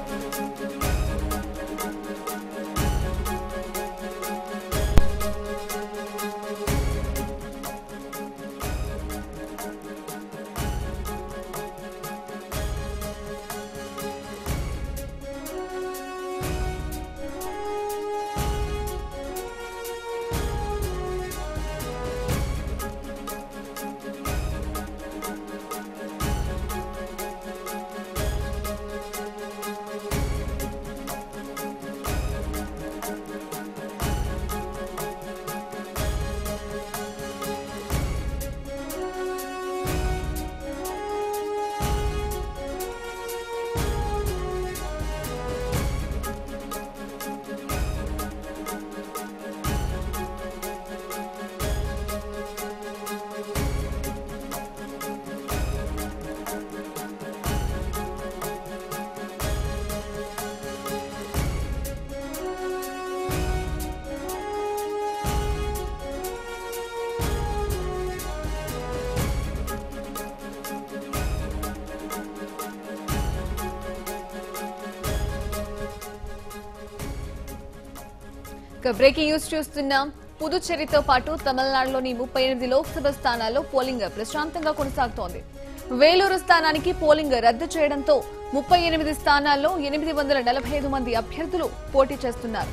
Breaking news చూస్తున్నాం. పుదుచ్చేరితో పాటు తమిళనాడులోని 38 లోక్సభ స్థానాల్లో పోలింగ్ ప్రశాంతంగా కొనసాగుతోంది. వేలూరు స్థానానికి పోలింగ్ రద్దు చేయడంతో 38 స్థానాల్లో 845 మంది అభ్యర్థులు పోటీ చేస్తున్నారు.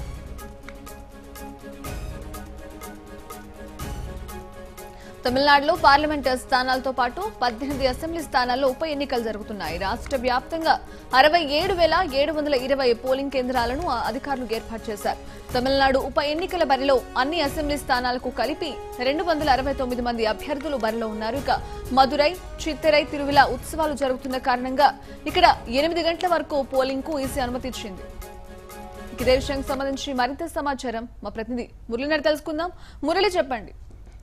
తమిళనాడులో పార్లమెంట్ స్థానాలతో పాటు 18 అసెంబ్లీ స్థానాల్లో ఉప ఎన్నికలు జరుగుతున్నాయి. రాష్ట్ర వ్యాప్తంగా 67,720 పోలింగ్ కేంద్రాలను అధికారులు ఏర్పాటు చేశారు. తమిళనాడు ఉప ఎన్నికల బరిలో అన్ని అసెంబ్లీ స్థానాలకు కలిపి 269 మంది అభ్యర్థులు బరిలో ఉన్నారు. ఇక మదురై, చిత్తెరై, తిరువిల ఉత్సవాలు జరుగుతున్న కారణంగా ఇక్కడ 8 గంటల వరకు పోలింగ్ కు ఈసీ అనుమతి ఇచ్చింది. ఇదే విషయానికి సంబంధించి మరింత సమాచారం మా ప్రతినిధి మురళి తెలుసుకుందాం. మురళి, చెప్పండి.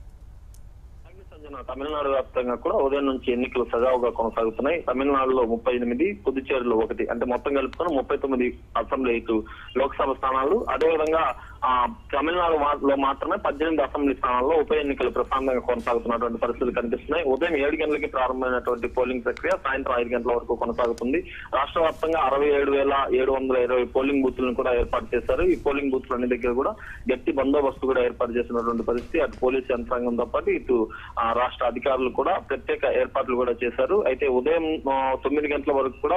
తమిళనాడు వ్యాప్తంగా కూడా ఉదయం నుంచి ఎన్నికలు సజావుగా కొనసాగుతున్నాయి. తమిళనాడులో 38, పుదుచ్చేరిలో 1, అంటే మొత్తం కలుపుకొని 39 అసెంబ్లీ లోక్సభ స్థానాలు. అదేవిధంగా తమిళనాడులో మాత్రమే 18 అసెంబ్లీ స్థానాల్లో ఉప ఎన్నికలు ప్రశాంతంగా కొనసాగుతున్నటువంటి పరిస్థితులు కనిపిస్తున్నాయి. ఉదయం 7 గంటలకి ప్రారంభమైనటువంటి పోలింగ్ ప్రక్రియ సాయంత్రం 5 గంటల వరకు కొనసాగుతుంది. రాష్ట్ర వ్యాప్తంగా 67,720 పోలింగ్ బూత్లను కూడా ఏర్పాటు చేశారు. ఈ పోలింగ్ బూత్లు అన్ని దగ్గర కూడా గట్టి బందోబస్తు కూడా ఏర్పాటు చేసినటువంటి పరిస్థితి. అటు పోలీసు యంత్రాంగంతో పాటు ఇటు రాష్ట్ర అధికారులు కూడా ప్రత్యేక ఏర్పాట్లు కూడా చేశారు. అయితే ఉదయం 9 గంటల వరకు కూడా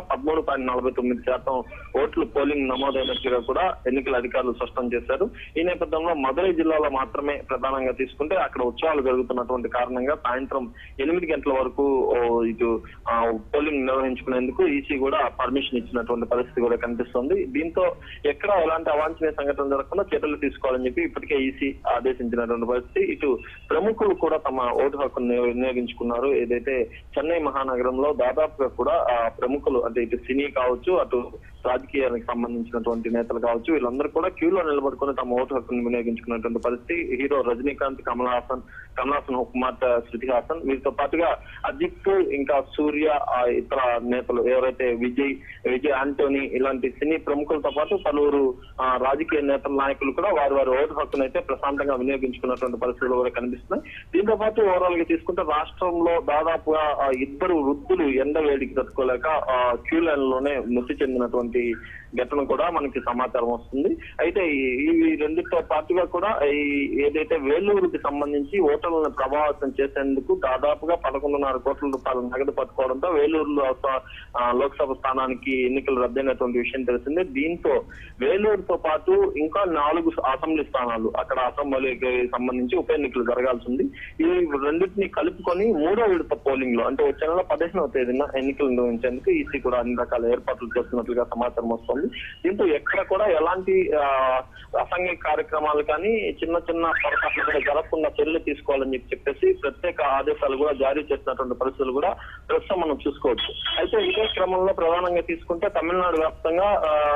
13.49% ఓట్లు పోలింగ్ నమోదైనట్లుగా కూడా ఎన్నికల అధికారులు స్పష్టం చేశారు. ఈ నేపథ్యంలో మదురై జిల్లాలో మాత్రమే ప్రధానంగా తీసుకుంటే అక్కడ ఉత్సవాలు జరుగుతున్నటువంటి కారణంగా సాయంత్రం 8 గంటల వరకు ఇటు పోలింగ్ నిర్వహించుకునేందుకు ఈసీ కూడా పర్మిషన్ ఇచ్చినటువంటి పరిస్థితి కూడా కనిపిస్తోంది. దీంతో ఎక్కడ ఎలాంటి అవాంఛనీయ సంఘటన జరగకుండా చర్యలు తీసుకోవాలని చెప్పి ఇప్పటికే ఈసీ ఆదేశించినటువంటి పరిస్థితి. ఇటు ప్రముఖులు కూడా తమ ఓటు హక్కును వినియోగించుకున్నారు. ఏదైతే చెన్నై మహానగరంలో దాదాపుగా కూడా ప్రముఖులు అంటే ఇటు సినీ కావచ్చు, అటు రాజకీయానికి సంబంధించినటువంటి నేతలు కావచ్చు, వీళ్ళందరూ కూడా క్యూలో నిలబడుకుని తమ ఓటు హక్కును వినియోగించుకున్నటువంటి పరిస్థితి. హీరో రజనీకాంత్, కమల్ హాసన్ కుమార్తె శృతి హాసన్, వీరితో పాటుగా అజిత్, ఇంకా సూర్య, ఇతర నేతలు ఎవరైతే విజయ్ ఆంటోనీ ఇలాంటి సినీ ప్రముఖులతో పాటు పలువురు రాజకీయ నేతల నాయకులు కూడా వారి ఓటు హక్కును అయితే ప్రశాంతంగా వినియోగించుకున్నటువంటి పరిస్థితులు కూడా కనిపిస్తున్నాయి. దీంతో పాటు ఓవరాల్ గా తీసుకుంటే రాష్ట్రంలో దాదాపుగా 2 వృద్ధులు ఎండ వేడికి తట్టుకోలేక క్యూ లైన్ లోనే మృతి చెందినటువంటి ఘటన కూడా మనకి సమాచారం వస్తుంది. అయితే ఈ రెండింటితో పాటుగా కూడా ఏదైతే వేలూరుకి సంబంధించి ఓటర్లను ప్రభావితం చేసేందుకు దాదాపుగా 11.5 కోట్ల రూపాయల నగదు పట్టుకోవడంతో వేలూరులో లోక్సభ స్థానానికి ఎన్నికలు రద్దయినటువంటి విషయం తెలిసిందే. దీంతో వేలూరుతో పాటు ఇంకా 4 అసెంబ్లీ స్థానాలు అక్కడ అసెంబ్లీకి సంబంధించి ఉప ఎన్నికలు జరగాల్సి ఉంది. ఈ రెండింటిని కలుపుకొని 3వ విడత పోలింగ్ లో అంటే వచ్చే నెల 15వ తేదీన ఎన్నికలు నిర్వహించేందుకు ఈసీ కూడా అన్ని రకాల ఏర్పాట్లు చేస్తున్నట్లుగా సమాచారం వస్తుంది. దీంతో ఎక్కడ కూడా ఎలాంటి అసాంఘిక కార్యక్రమాలు కానీ చిన్న పొరపాట్లు కూడా జరగకుండా చర్యలు తీసుకోవాలని చెప్పేసి ప్రత్యేక ఆదేశాలు కూడా జారీ చేసినటువంటి పరిస్థితులు కూడా ప్రస్తుతం మనం చూసుకోవచ్చు. అయితే ఇదే క్రమంలో ప్రధానంగా తీసుకుంటే తమిళనాడు వ్యాప్తంగా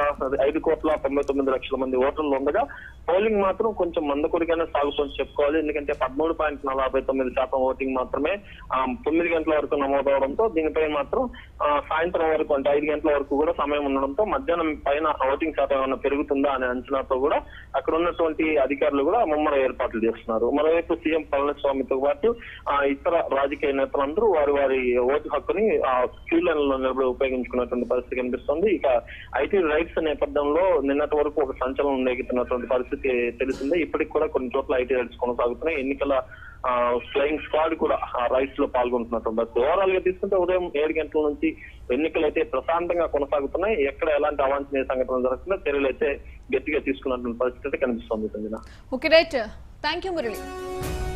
5,99,00,000 మంది ఓటర్లు ఉండగా పోలింగ్ మాత్రం కొంచెం మందకొడిగానే సాగుతుందని చెప్పుకోవాలి. ఎందుకంటే 13.49% ఓటింగ్ మాత్రమే 9 గంటల వరకు నమోదవడంతో దీనిపై మాత్రం సాయంత్రం వరకు అంటే 5 గంటల వరకు కూడా సమయం ఉండడంతో ఉండడంతో మధ్యాహ్నం పైన ఓటింగ్ శాతం ఏమైనా పెరుగుతుందా అనే అంచనాతో కూడా అక్కడ ఉన్నటువంటి అధికారులు కూడా ముమ్మర ఏర్పాట్లు చేస్తున్నారు. మరోవైపు సీఎం పళనిస్వామితో పాటు ఇతర రాజకీయ నేతలందరూ వారి ఓటు హక్కుని క్యూ లైన్లలో నిలబడి ఉపయోగించుకున్నటువంటి పరిస్థితి కనిపిస్తుంది. ఇక ఐటీ రైట్స్ నేపథ్యంలో నిన్నటి వరకు ఒక సంచలనం రేగుతున్నటువంటి పరిస్థితి తెలిసిందే. ఇప్పటికి కూడా కొన్ని చోట్ల ఐటీ రైట్స్ కొనసాగుతున్నాయి. ఎన్నికల ఫ్లయింగ్ స్క్వాడ్ కూడా రైట్స్ లో పాల్గొంటున్నట్టు ఓవరాల్ గా తీసుకుంటే ఉదయం 7 గంటల నుంచి ఎన్నికలు అయితే ప్రశాంతంగా కొనసాగుతున్నాయి. ఎక్కడ ఎలాంటి అవాంఛనీయ సంఘటనలు జరుగుతున్నా చర్యలు అయితే గట్టిగా తీసుకున్నటువంటి పరిస్థితి అయితే కనిపిస్తుంది. Okay right, thank you Murali.